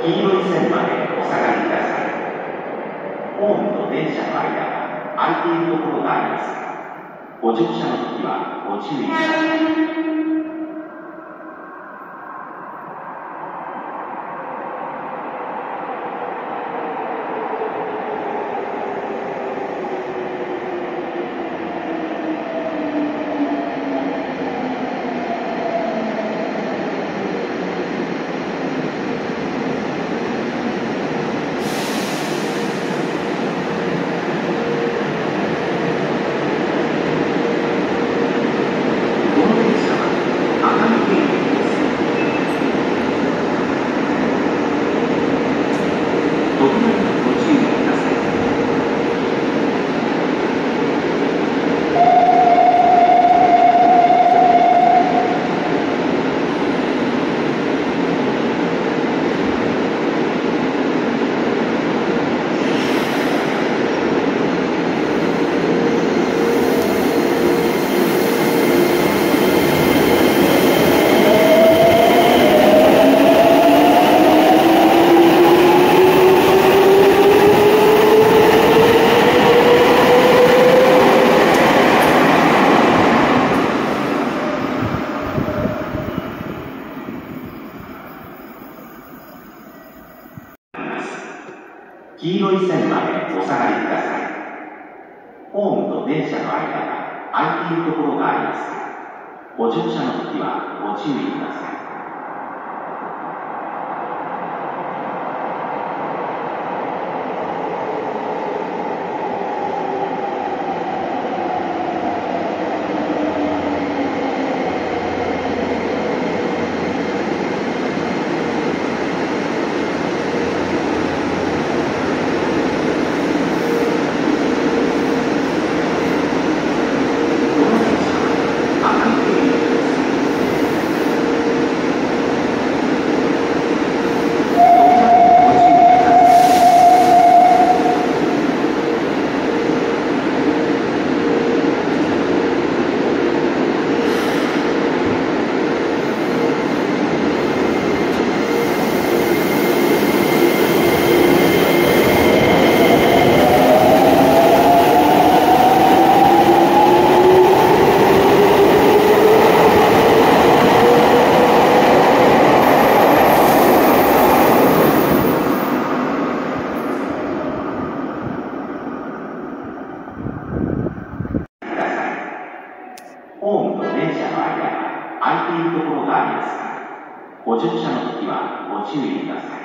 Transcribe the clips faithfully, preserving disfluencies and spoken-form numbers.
黄色い線までお下がりください。ホームと電車の間が空いているところがあります。ご乗車の時はご注意ください。黄色い線までお下がりください。ホームと電車の間が空いているところがありますが、ご乗車の時はご注意ください。ホームと電車の間が空いているところがありますが、ご乗車の時はご注意ください。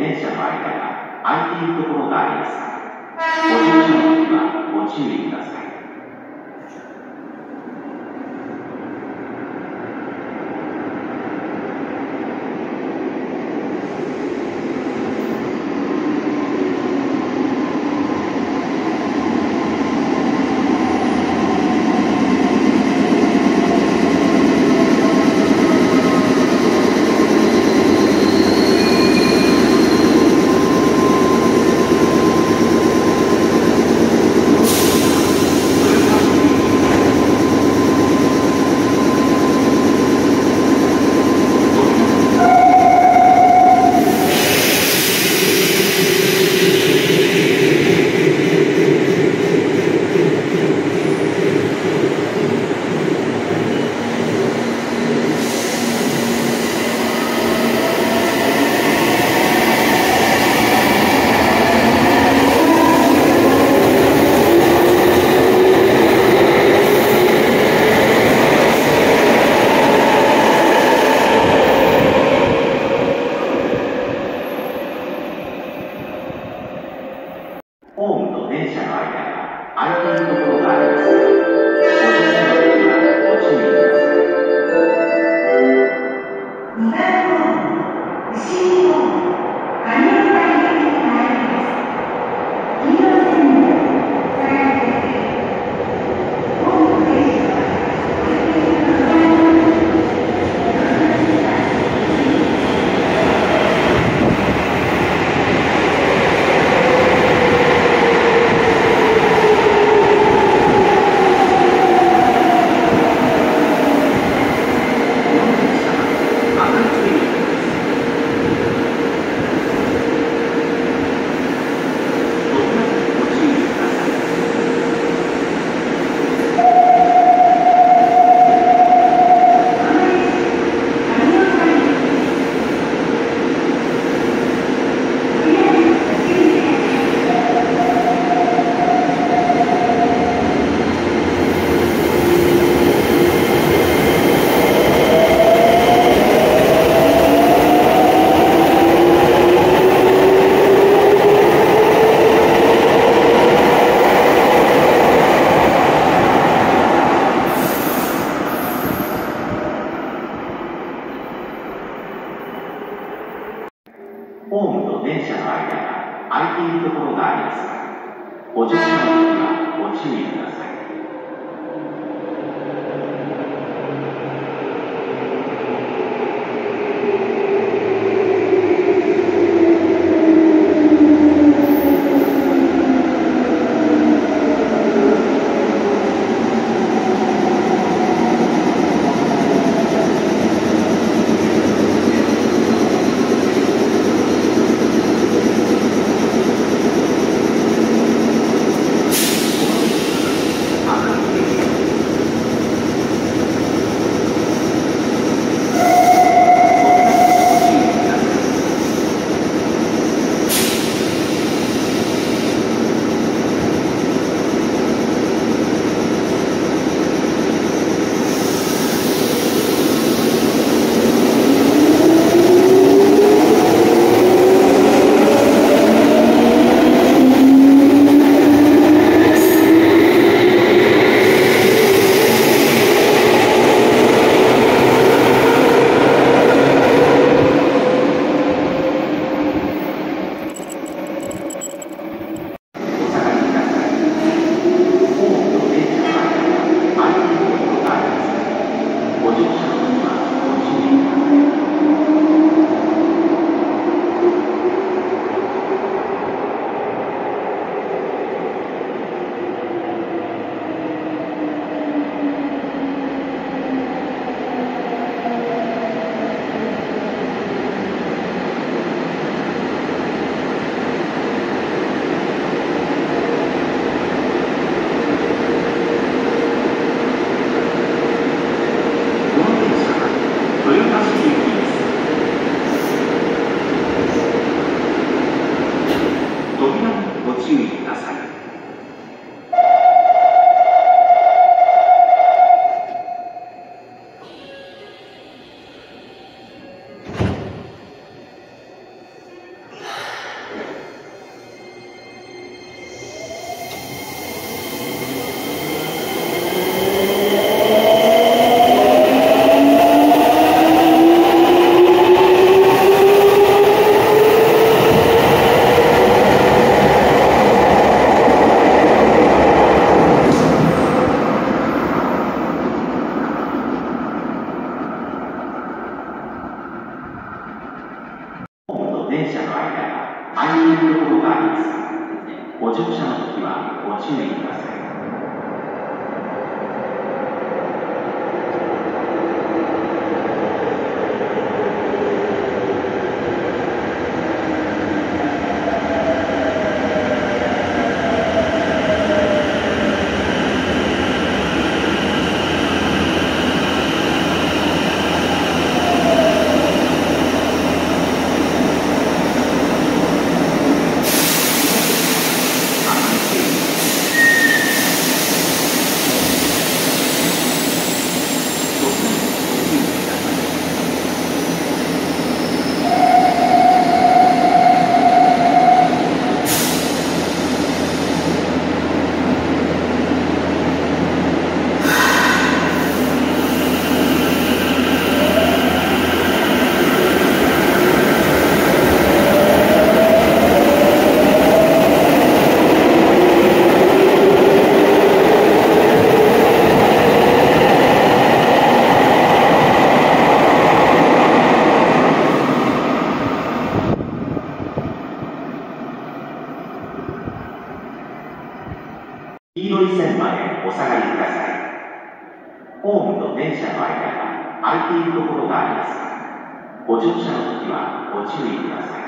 電車の間が空いているところがありますが、ご乗車の時はご注意ください。ホームと電車の間が空いているところがありますが、ご乗車の時はご注意ください。にばんホーム、西日本、亀岡行きに参ります。黄色線でお下がりください。ホームと電車は空いているところがあります。ホームと電車の間が空いているところがありますが、ご乗車の時はご注意ください。 ご乗車の時はご注意ください。黄色い線までお下がりください。ホームと電車の間が空いているところがありますが、ご乗車の時はご注意ください。